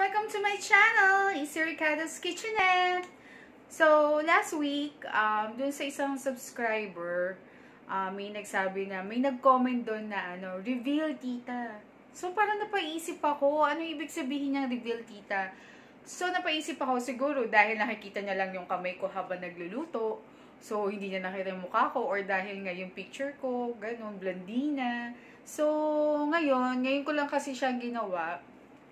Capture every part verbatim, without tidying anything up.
Welcome to my channel, Easy Ricardo's Kitchenette. So, last week, um, dun sa isang subscriber, uh, may nagsabi na, may nag-comment doon na, ano, reveal tita. So, parang napaisip ako, ano ibig sabihin niyang reveal tita? So, napaisip ako siguro dahil nakikita niya lang yung kamay ko habang nagluluto. So, hindi niya nakita yung mukha ko or dahil nga yung picture ko, ganun, blandina. So, ngayon, ngayon ko lang kasi siya ginawa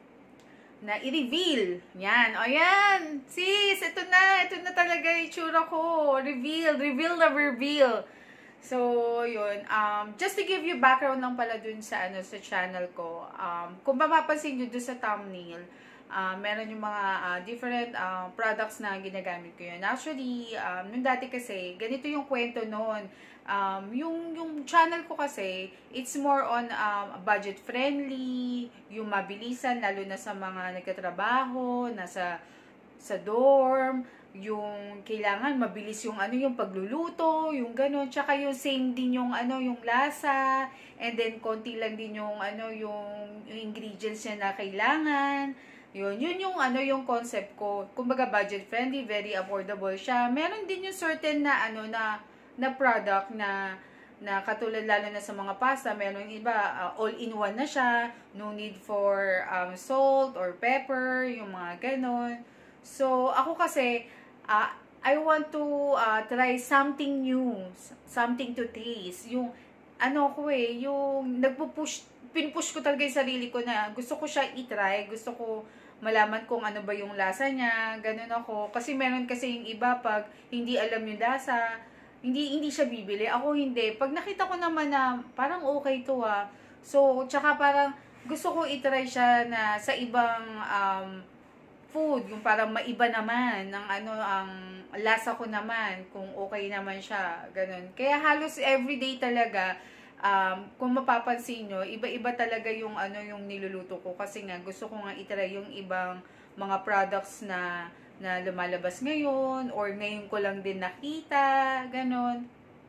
na i-reveal. Yan. O yan. Sis, ito na. Ito na talaga yung itsura ko. Reveal. Reveal na reveal. So, yun. Um, just to give you background lang pala dun sa, ano, sa channel ko. Um, kung mapapansin nyo dun sa thumbnail, uh, meron yung mga uh, different uh, products na ginagamit ko yun. Actually, um, nung dati kasi, ganito yung kwento noon. Um, yung, yung channel ko kasi, it's more on um, budget friendly, yung mabilisan, lalo na sa mga nagtatrabaho, nasa sa dorm, yung kailangan mabilis yung ano yung pagluluto, yung gano'n, tsaka yung same din yung ano yung lasa, and then konti lang din yung ano yung, yung ingredients niya na kailangan. Yun, yun yung ano yung concept ko. Kumbaga budget friendly, very affordable siya. Meron din yung certain na ano na na product na na katulad lalo na sa mga pasta, meron iba uh, all-in-one na siya, no need for um, salt or pepper, yung mga ganon. So, ako kasi uh, I want to uh, try something new, something to taste. Yung ano ko eh, yung nagpo-push, pinpush ko talaga yung sarili ko na gusto ko siya i-try, gusto ko malaman kung ano ba yung lasa niya, ganun ako. Kasi meron kasi yung iba pag hindi alam yung lasa, hindi hindi siya bibili. Ako hindi. Pag nakita ko naman na parang okay to ah. So, tsaka parang gusto ko i-try siya na sa ibang um, food. Yung parang maiba naman ng ano ang lasa ko naman. Kung okay naman siya. Ganun. Kaya halos everyday talaga, um, kung mapapansin nyo, iba-iba talaga yung ano yung niluluto ko. Kasi nga gusto ko nga i-try yung ibang mga products na na lumalabas ngayon, or ngayon ko lang din nakita, ganon.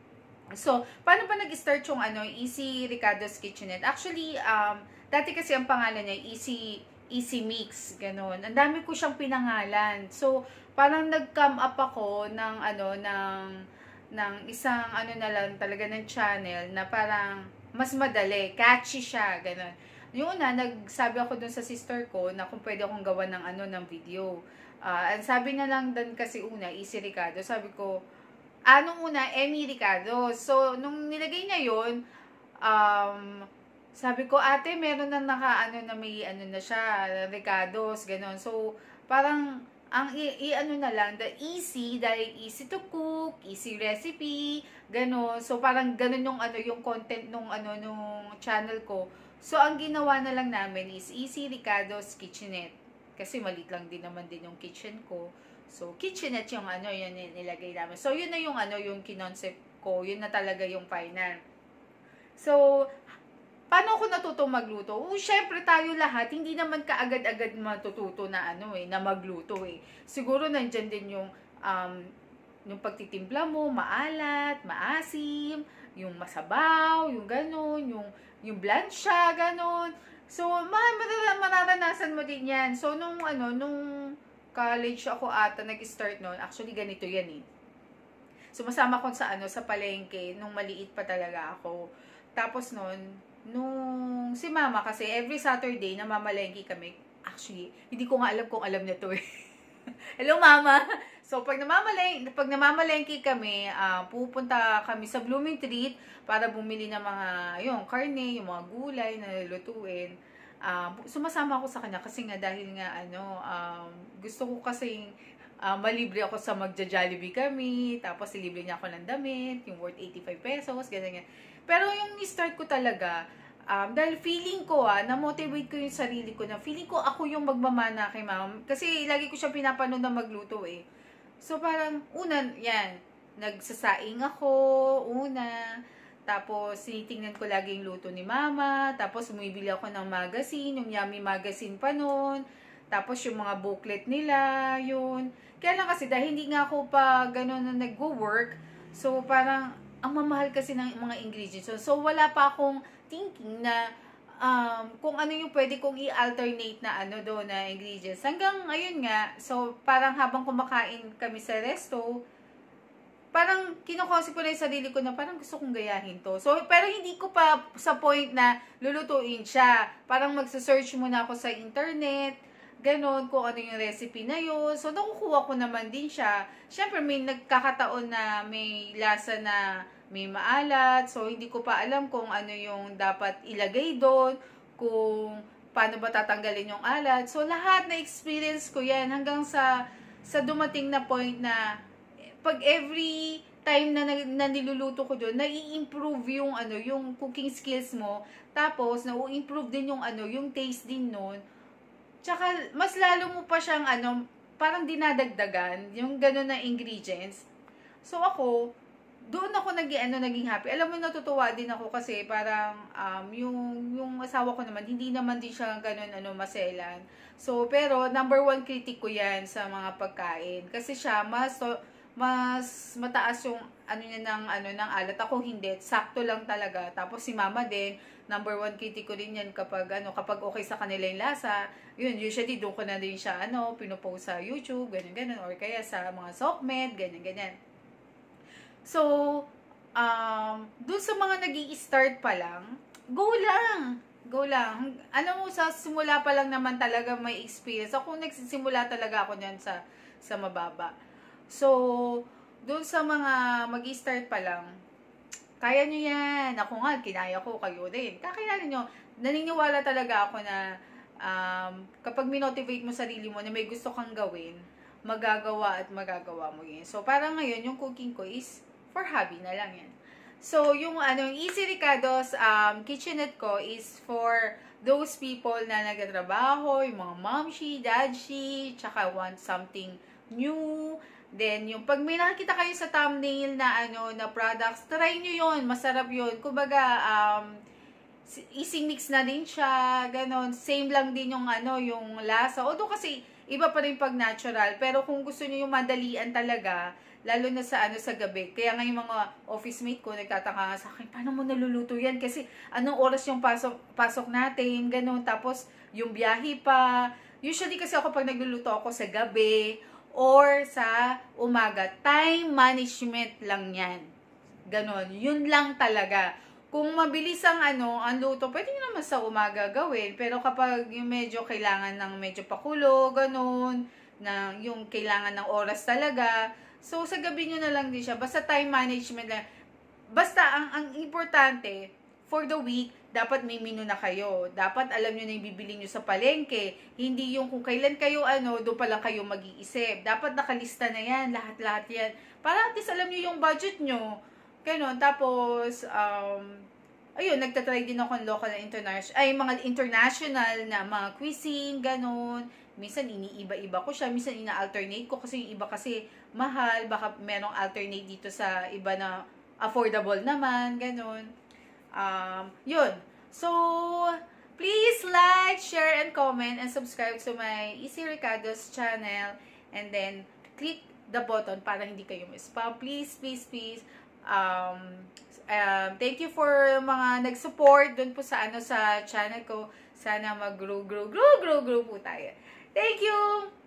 So, paano ba nag-start yung ano, Easy Ricardo's Kitchenette? Actually, um, dati kasi ang pangalan niya, Easy, Easy Mix, ganon. Ang dami ko siyang pinangalan. So, parang nag-come up ako ng, ano, ng, ng isang, ano na lang, talaga ng channel, na parang mas madali, catchy siya, ganon. Yung una, nagsabi ako dun sa sister ko, na kung pwede akong gawa ng, ano, ng video. Uh, sabi na lang din kasi una, Easy Ricardo. Sabi ko, anong una? Emmy Ricardo. So, nung nilagay niya yun, um, sabi ko, ate, meron na naka, ano na may, ano na siya, Ricardo's, gano'n. So, parang, ang i-ano na lang, the easy, dahil easy to cook, easy recipe, gano'n. So, parang gano'n yung, ano, yung content nung, ano, nung channel ko. So, ang ginawa na lang namin is Easy Ricardo's Kitchenette. Kasi maliit lang din naman din yung kitchen ko. So, kitchenette yung ano, yun nilagay namin. So, yun na yung ano, yung kinoncept ko. Yun na talaga yung final. So, paano ako natuto magluto? Oh, syempre tayo lahat, hindi naman kaagad-agad matututo na ano eh, na magluto eh. Siguro nandyan din yung, um, yung pagtitimpla mo, maalat, maasim, yung masabaw, yung ganon, yung, yung bland siya, ganon. So, mararanasan mo din yan. So, nung, ano, nung college ako ata, nag-start noon, actually, ganito yan eh. Sumasama ko sa, ano, sa palengke, nung maliit pa talaga ako. Tapos noon, nung si mama, kasi every Saturday, namamalengke kami. Actually, hindi ko nga alam kung alam niya to eh. Hello, mama! So, pag namamalengke, pag namamalengke kami, uh, pupunta kami sa Blooming Treat para bumili ng mga, yung karne, yung mga gulay na lulutuin. Uh, sumasama ako sa kanya kasi nga dahil nga, ano, um, gusto ko kasing uh, malibre ako sa magja-Jollibee kami, tapos ilibre niya ako ng damit, yung worth eighty-five pesos, ganyan, ganyan. Pero yung start ko talaga, Um, dahil feeling ko ah, na-motivate ko yung sarili ko na feeling ko ako yung magmamana kay mama. Kasi lagi ko siya pinapanood na magluto eh. So parang, una, yan, nagsasaing ako, una. Tapos, sinitingnan ko lagi yung luto ni mama. Tapos, bumibili ako ng magazine, yung Yummy magazine pa noon. Tapos, yung mga booklet nila, yun. Kaya lang kasi, dahil hindi nga ako pa gano'n na nag-work, so parang, ang mamahal kasi ng mga ingredients. So, so wala pa akong thinking na um, kung ano yung pwede kong i-alternate na ano doon na ingredients. Hanggang ayun nga, so parang habang kumakain kami sa resto, parang kinukonsip ko na yung sarili ko na parang gusto kong gayahin to. So, pero hindi ko pa sa point na lulutuin siya. Parang magsa-search muna ako sa internet, ganon, kung ano yung recipe na yun. So, nakukuha ko naman din siya. Siyempre, may nagkakataon na may lasa na may maalat. So, hindi ko pa alam kung ano yung dapat ilagay doon, kung paano ba tatanggalin yung alat. So, lahat na experience ko yan hanggang sa, sa dumating na point na pag every time na, na niluluto ko doon, nai-improve yung ano, yung cooking skills mo. Tapos na-improve din yung ano, yung taste din noon. Tsaka mas lalo mo pa siyang ano, parang dinadagdagan yung gano'n na ingredients. So ako, doon ako naging ano, naging happy. Alam mo, natutuwa din ako kasi parang um, yung yung asawa ko naman, hindi naman din siya gano'n ano, maselan. So pero number one critic ko 'yan sa mga pagkain kasi siya mas to, mas mataas yung ano niya ng ano ng alat. Ako hindi, sakto lang talaga. Tapos si mama din, number one critic ko din yan kapag ano kapag okay sa kanila yung lasa. Yun, usually doon ko na din siya ano pinopost sa YouTube, ganyan ganyan, or kaya sa mga Sokmed, ganyan ganyan. So, um, doon sa mga nag-i-start pa lang, go lang. Go lang. Ano mo, sa simula pa lang naman talaga may experience. Ako nagsisimula talaga ako niyan sa sa mababa. So, doon sa mga mag-i-start pa lang, kaya nyo yan. Ako nga, kinaya ko, kayo din. Kakayanin nyo. Naniniwala talaga ako na um, kapag minotivate mo sarili mo na may gusto kang gawin, magagawa at magagawa mo yun. So, parang ngayon, yung cooking ko is for hobby na lang yan. So, yung ano, yung Easy Ricado's um, kitchenette ko is for those people na nagtatrabaho, yung mga momshi, dadshi, tsaka want something new. Then, yung pag may nakikita kayo sa thumbnail na ano na products, try nyo yun. Masarap yun. Kumbaga, um, easy mix na din siya. Ganon. Same lang din yung ano, yung lasa. Although kasi, iba pa rin pag natural. Pero kung gusto nyo yung madalian talaga, lalo na sa ano sa gabi. Kaya nga yung mga office mate ko, nagtataka nga sa akin, paano mo naluluto yan? Kasi, anong oras yung pasok, pasok natin? Ganon. Tapos, yung biyahe pa. Usually kasi ako pag nagluluto ako sa gabi, or sa umaga. Time management lang yan. Ganon. Yun lang talaga. Kung mabilis ang ano, ang luto, pwede nyo naman sa umaga gawin. Pero kapag yung medyo kailangan ng medyo pakulo, ganon, na yung kailangan ng oras talaga, so sa gabi nyo na lang din siya. Basta time management lang. Basta ang, ang importante, for the week, dapat may menu na kayo. Dapat alam nyo na yung bibili nyo sa palengke. Hindi yung kung kailan kayo ano, doon pa lang kayo mag-iisip. Dapat nakalista na yan, lahat-lahat yan. Para at least alam nyo yung budget nyo. Ganon. Tapos, um, ayun, nagtatry din ako ng local na international, ay, mga international na mga cuisine, ganon. Minsan, iniiba-iba ko siya. Minsan, ina-alternate ko kasi yung iba kasi mahal. Baka merong alternate dito sa iba na affordable naman, ganon. Um, yun. So, please like, share, and comment, and subscribe to my Easy Ricado's channel. And then, click the button para hindi kayo ma-spam. Please, please, please. Um, um, thank you for mga nag-support dun po sa, ano, sa channel ko. Sana mag-grow, grow, grow, grow, grow po tayo. Thank you!